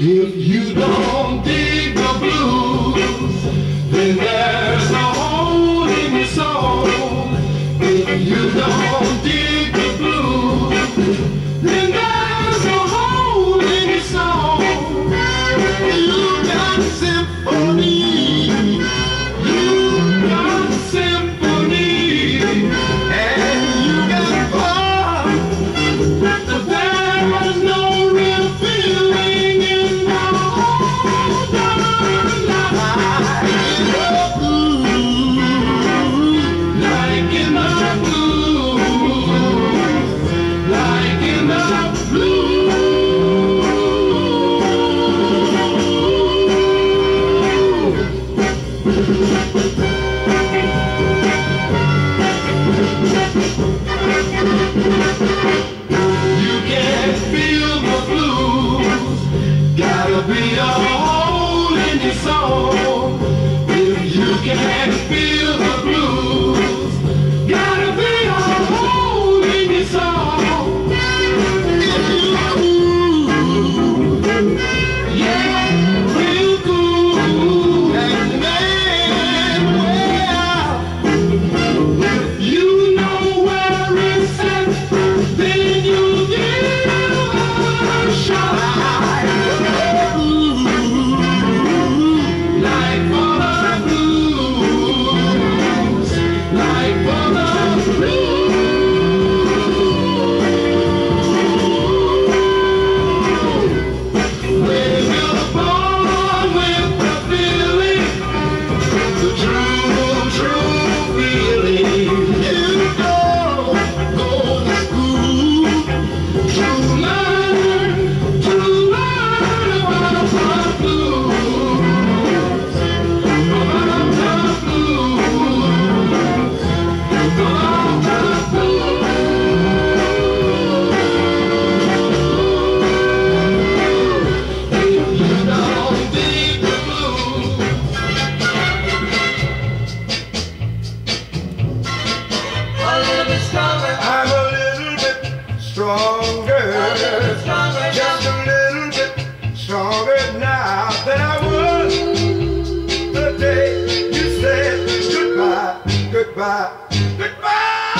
If you don't dig the blues, then there's no hole in your soul. If you don't dig the blues, then there's no hole in your soul. You got symphony, you got symphony, and you got fun, but there's no real feeling in the whole darn life. Like in the blues, like in the blues. You can't feel the blues, gotta be a hole in your soul. If you can't feel the blues, gotta be a hole in your soul. Yeah, real cool, and man, well, you know where it's at, then you give a shot. Like for the blues, like for the blues. When you're born with the feeling, the true feeling, you go to school to learn about the blues, about the blues, about the blues. If you don't dig the blues, A little bit stronger, I'm a little bit stronger, a little bit stronger, just a little bit stronger now than I was the day you said goodbye, goodbye, goodbye.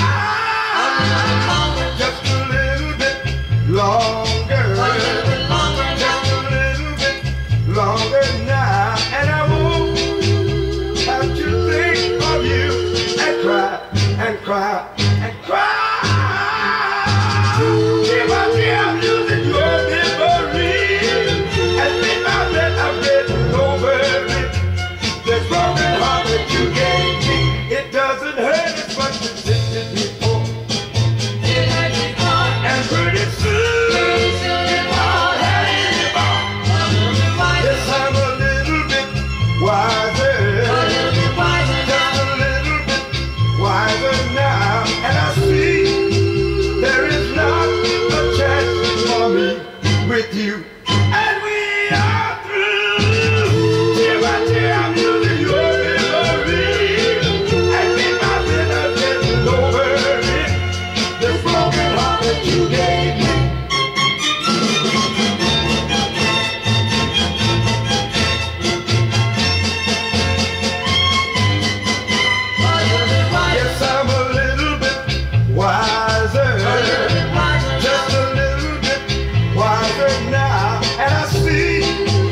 Just a little bit longer, a little bit longer just now. a little bit longer now, and I won't have to think of you and cry and cry and cry. If I see I'm losing your memory, and in my bed I'm getting over it. This broken heart that you gave me, it doesn't hurt as much as it did before. It hurt before, And pretty soon it won't hurt anymore. a little bit wiser, Yes, I'm a little bit wiser, a little bit wiser just now. a little bit wiser now, and I see there is not a chance for me with you, and we are through. Tear by tear, I'm losing your memory, and in my bed I'm getting over it. This broken heart that you gave me. A little bit wiser, Yes, I'm a little bit wiser, a little bit wiser just now. a little bit wiser now, and I see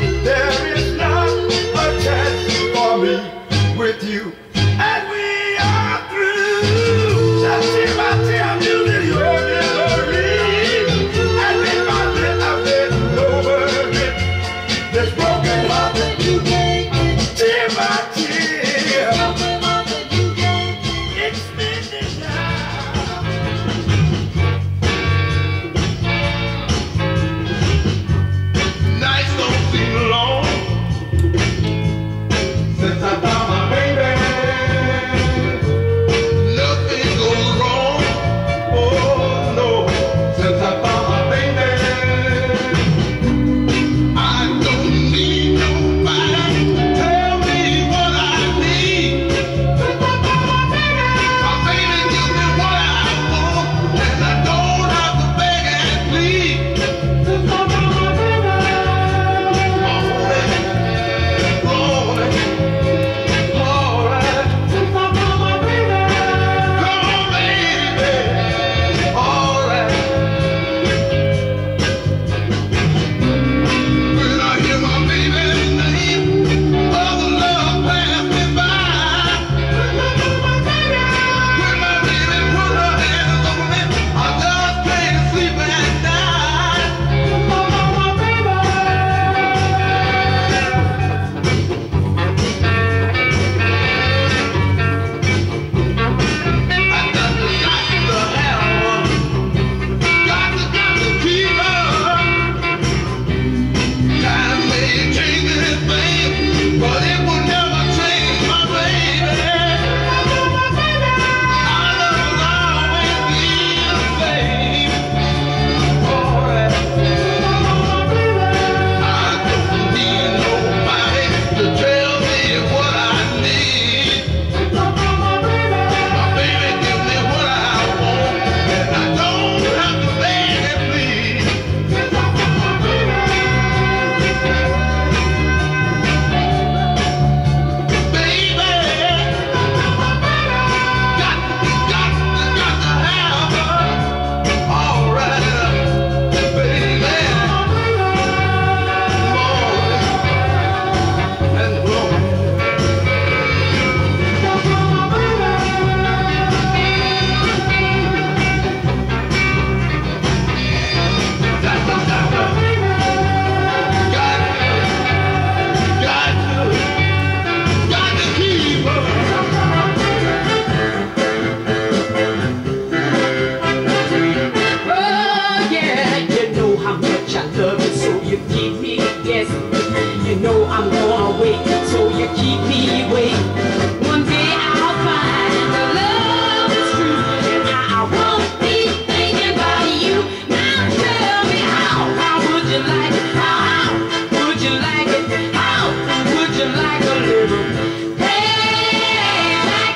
you keep me guessing. You know I'm gonna wait, so you keep me waiting. One day I'll find the love is true, and I won't be thinking about you. Now tell me how would you like it? How would you like it? How would you like a little payback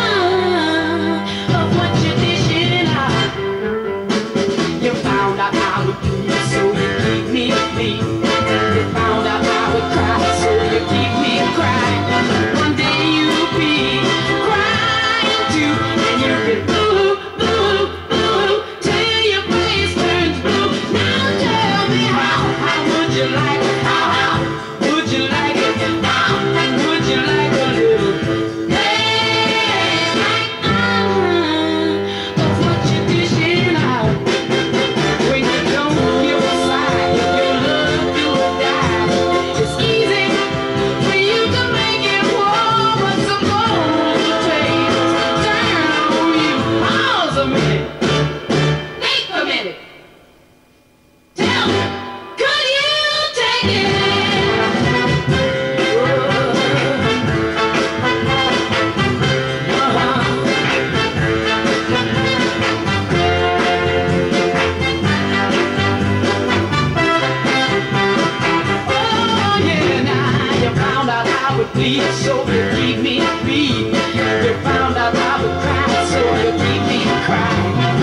of what you're dishing out? You found out I would do, so you keep me clean. You found out I would cry, so you keep me crying. One day you'll be crying too, and you'll be boo, boo, boo, till your face turns blue. Now tell me how would you like it? How would you like it? How would you like a little payback of what you're dishing out? When you don't give a sign, your love will die. It's easy for you to make it warm, but suppose the tables turn on you. Pause a minute, think a minute. Tell me, could you take it? Oh yeah, now you found out I would bleed, so you keep me bleeding. You found out I would cry, so you keep me crying.